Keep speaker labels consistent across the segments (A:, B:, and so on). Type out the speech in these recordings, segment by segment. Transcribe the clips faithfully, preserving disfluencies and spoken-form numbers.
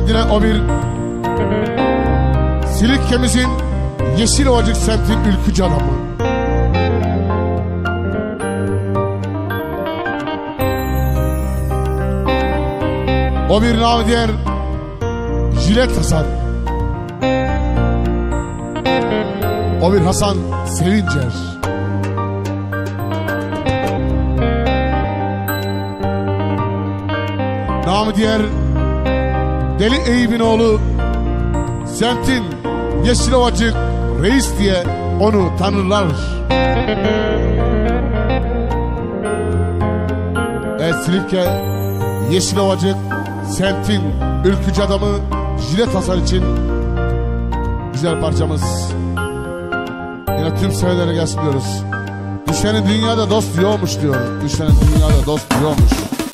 A: Kendine o bir Silifke'mizin Yeşilovacık semtin ülkücü adamı. O bir namı diğer Jilet Hasan. O bir Hasan Sevincer. Namı diğer Deli Eyüp'ün oğlu, semtin Yeşilovacık reis diye onu tanırlar. Evet, Silifke Yeşilovacık semtin ülkücü adamı Jilet Hasan için güzel parçamız. Yine tüm severlere gelsin diyoruz. Düşenin dünyada dost yokmuş diyor. Düşenin dünyada dost yokmuş.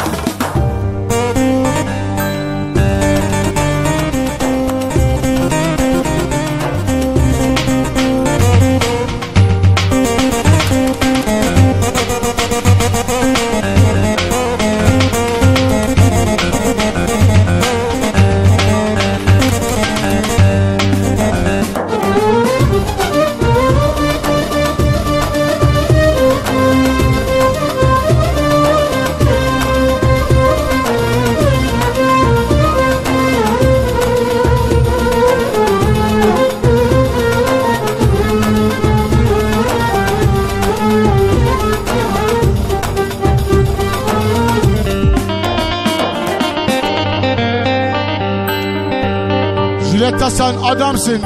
A: Jilet Hasan adamsın.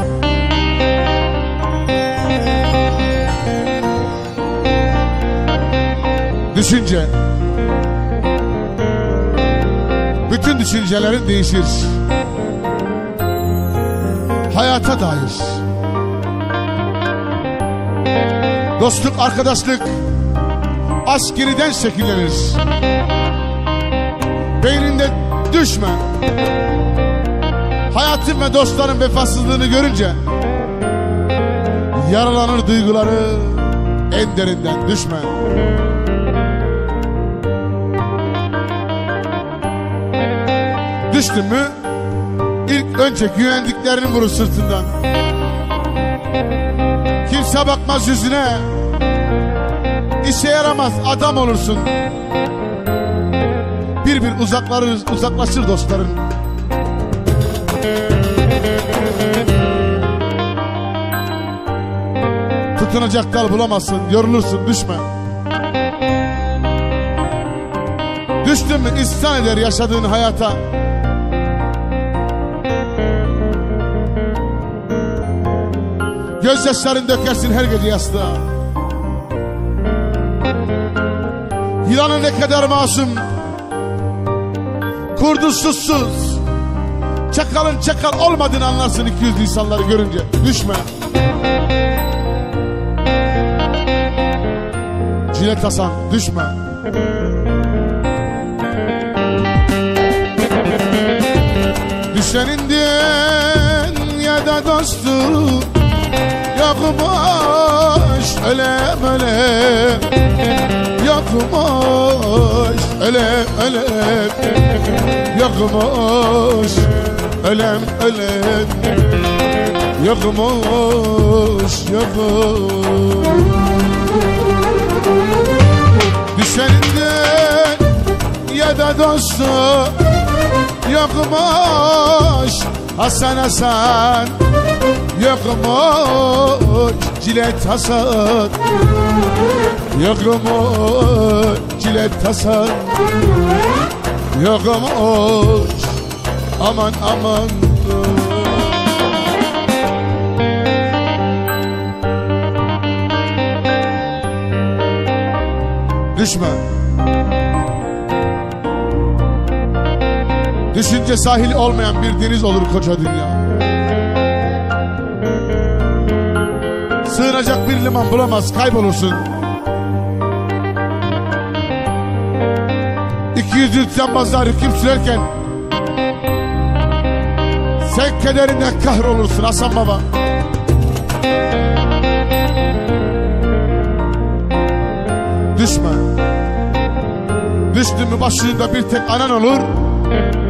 A: Düşünce. Bütün düşüncelerin değişir. Hayata dair. Dostluk, arkadaşlık, aşk geriden şekillenir. Beyninde düşme. Hayatın ve dostların vefasızlığını görünce yaralanır duyguları, en derinden düşme. Düştün mü ilk önce güvendiklerini vurur sırtından. Kimse bakmaz yüzüne, işe yaramaz adam olursun. Bir bir uzakları, uzaklaşır dostların. Tutunacak dal bulamazsın, yorulursun, düşme. Düştün mü isyan eder yaşadığın hayata. Gözyaşlarını dökersin her gece yastığa. Yılanı ne kadar masum, kurdu suçsuz. Çakalın çakal olmadığını anlarsın iki yüzlü insanları görünce. Düşme. Jilet Hasan, düşme. Düşenin dünyada dostu yokmuş, ölem ölem yokmuş, ölem ölem yokmuş, ölem ölem yokmuş, yokmuş. Düşeninden ya da dostu yokmuş, Hasan Hasan yokmuş, Jilet Hasan yokmuş, Jilet Hasan yokmuş, aman aman. Düşme. Düşünce sahili olmayan bir deniz olur koca dünya. Sığınacak bir liman bulamaz, kaybolursun. İki yüzlü cambazlar hüküm sürerken sen kederinden kahrolursun Hasan Baba. Düşme. Düştün mü başında bir tek anan olur.